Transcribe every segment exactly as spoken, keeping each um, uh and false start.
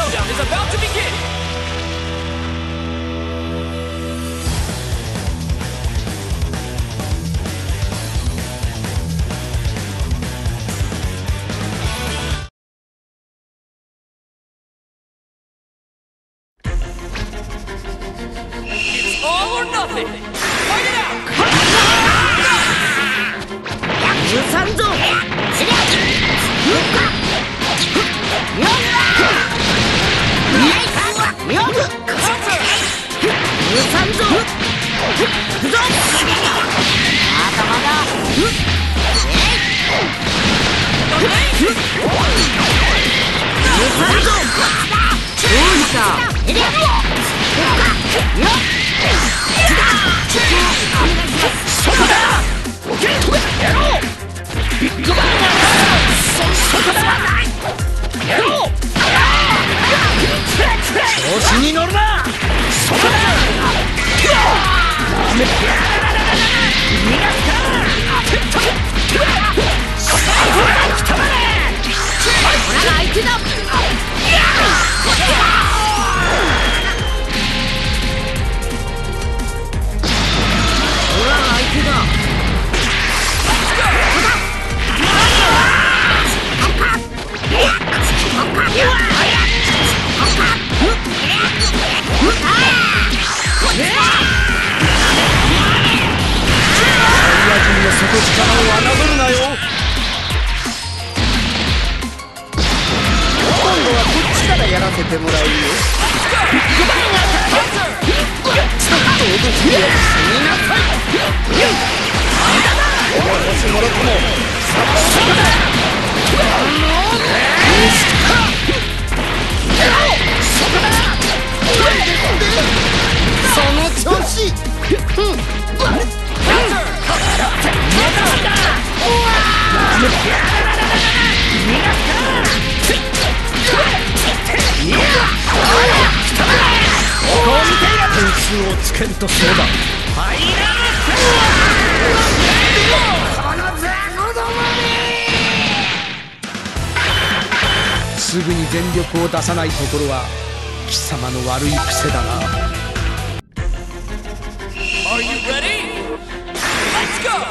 showdown is about to begin! It's all or nothing! Fight it out! すぐに全力を出さないところは貴様の悪い癖だな。 Are you ready? Let's go!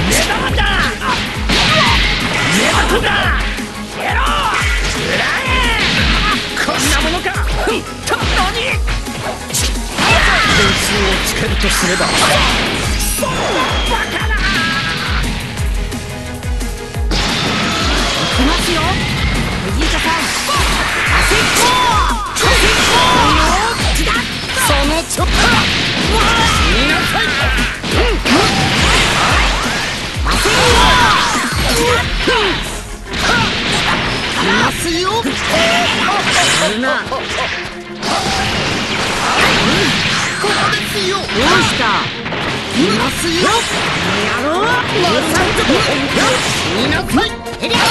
玉だ。目玉だ。やろう。こんなものか。と何？点数をつけるとすれば。そんなバカな。いきますよ。ベジータさん。汗っこ。汗っこ。そのちょっと。死になさい。いますよ。やるな。ここですよ。どうした。いますよ。やろう。まさに死になさい。エリア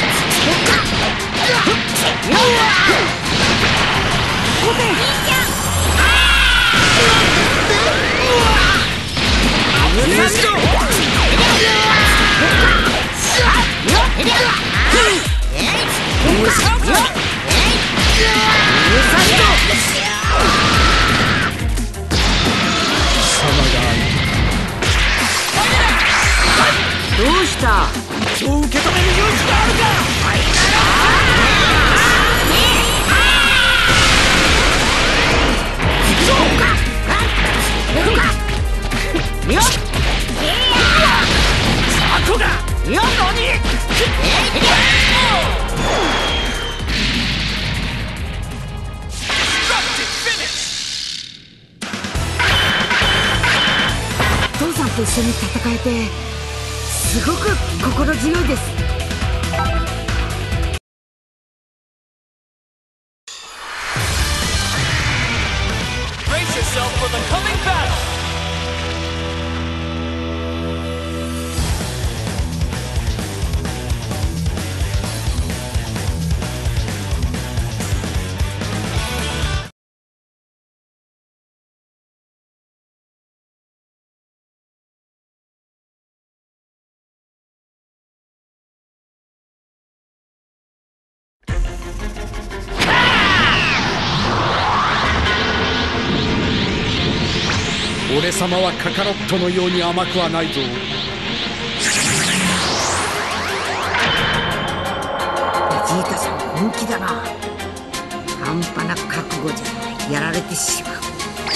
ごてん。いいじゃん。むしろ。エリアどうした。そう受け止める勇気があるか。そうか。よっ。あとだ。よっ。何。父さんと一緒に戦えてすごく心強いです。 Brace yourself for the coming battle. 「俺様はカカロットのように甘くはないぞ」。 ベジータさん本気だな。半端な覚悟じゃやられてしまう。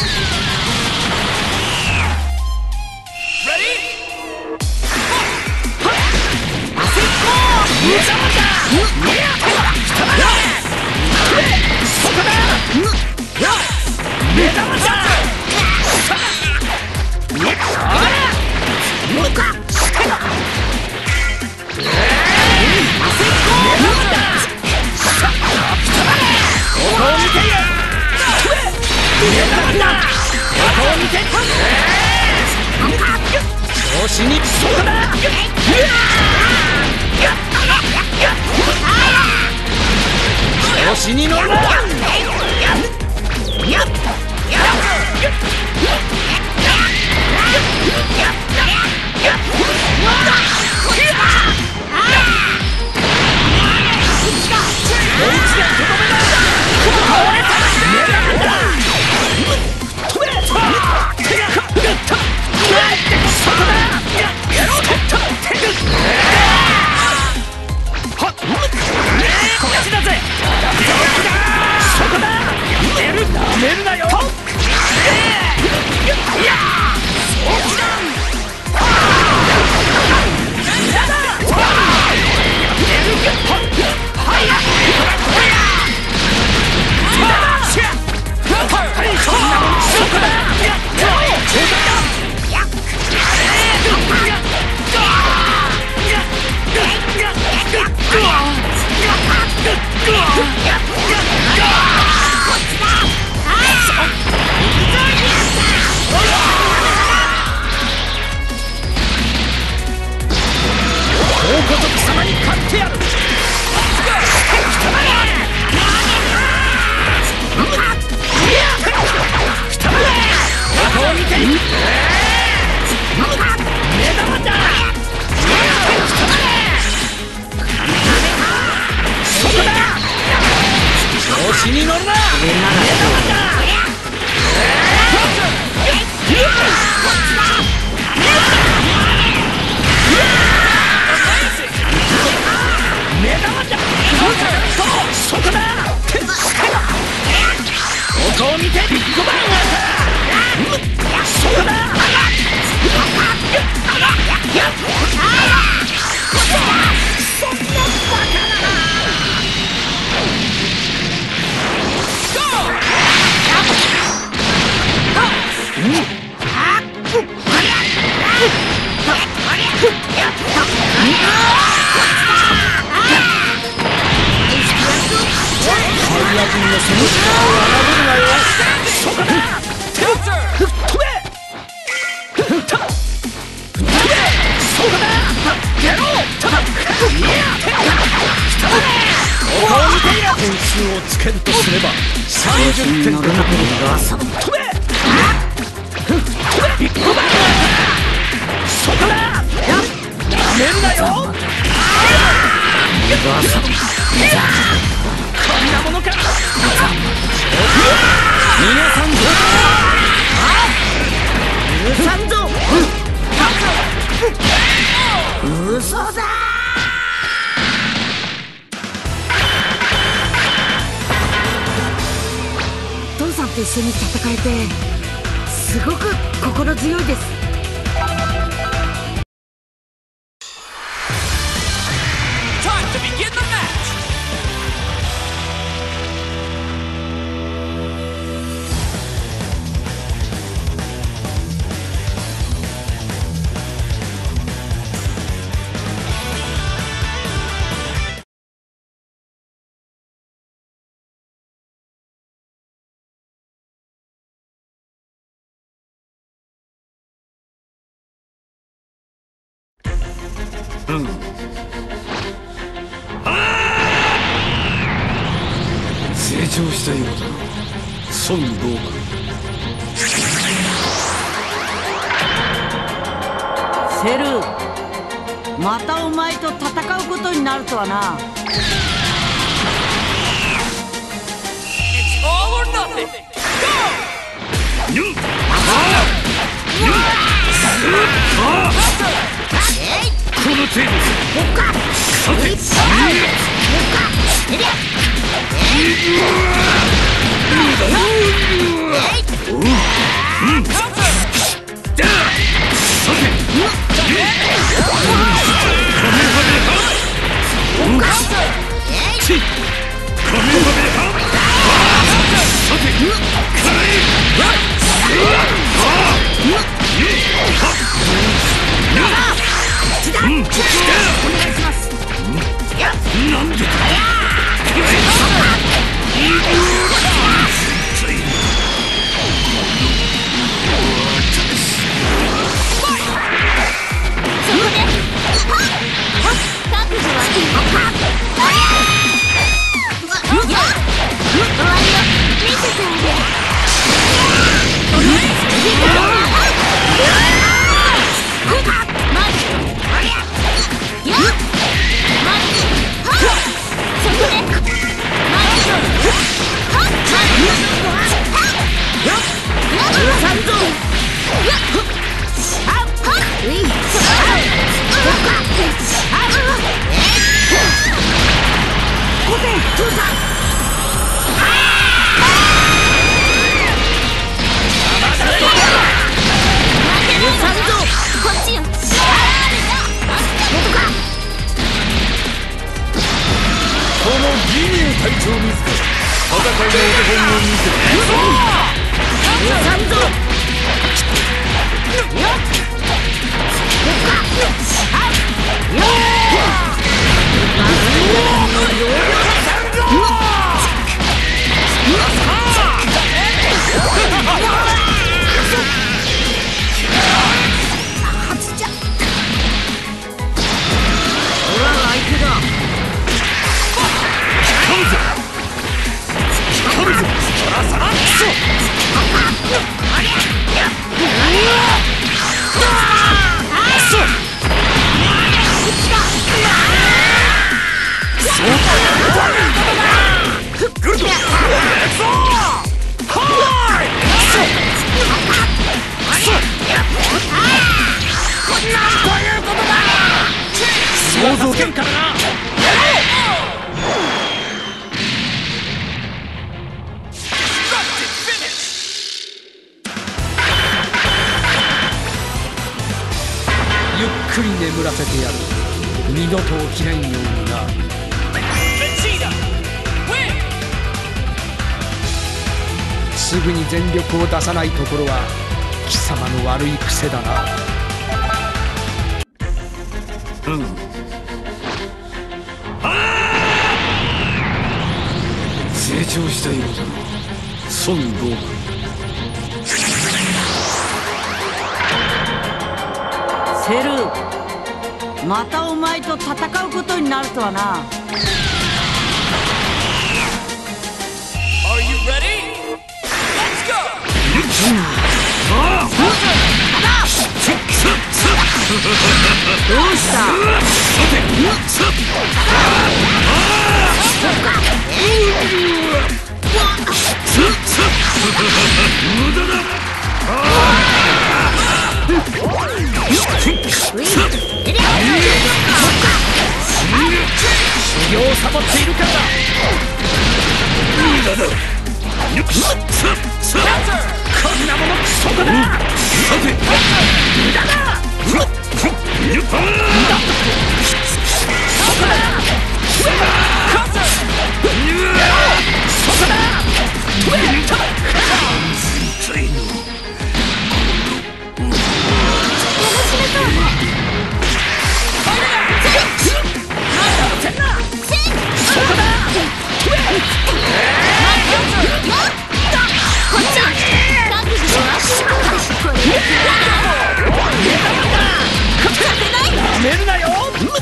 調子にそこだ。調子に乗るな。 子に乗るな。 こ点数をつけるとすればさんじゅってんのところだ。飛べそこだ。やめるなよ。こんなものか。皆さんぞ許さんぞ。嘘だ。 父さんと一緒に戦えてすごく心強いです。 Time to begin the match! うん。成長したようだな、孫悟セル、またお前と戦うことになるとはな。 It's all or nothing! Go! この程度さてなんでだ。隊長自ら戦いのお手本を見せて想像圏からな。ゆっくり眠らせてやる。二度と起きないようにな。すぐに全力を出さないところは貴様の悪い癖だな。うん。成長したようだな、孫悟空。 セル、またお前と戦うことになるとはな。 どうした？無駄だ。 修行をサボっているからだ。無駄だ。こんなものそこだ。さて無駄だ。無駄めるなよ。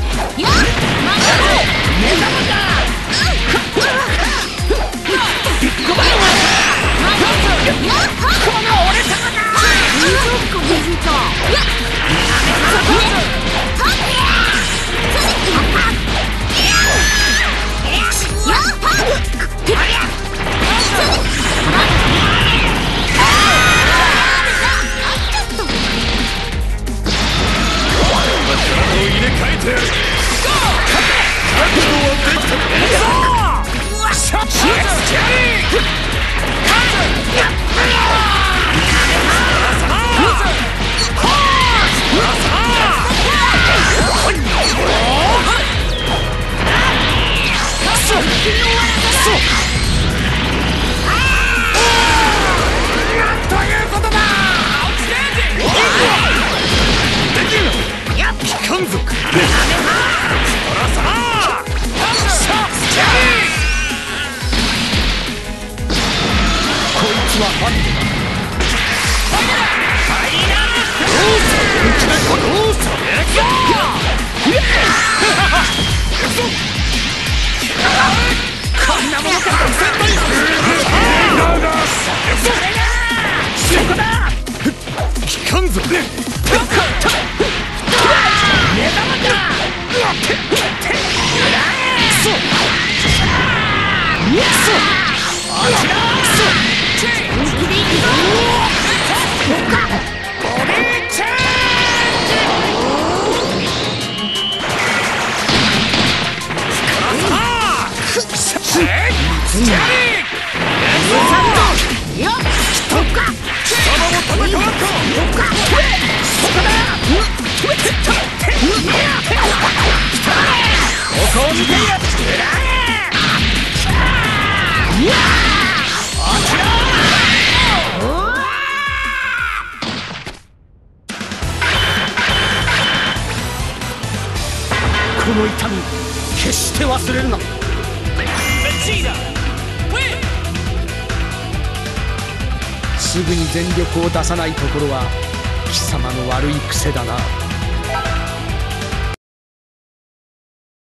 この痛み決して忘れるな。すぐに全力を出さないところは貴様の悪い癖だな。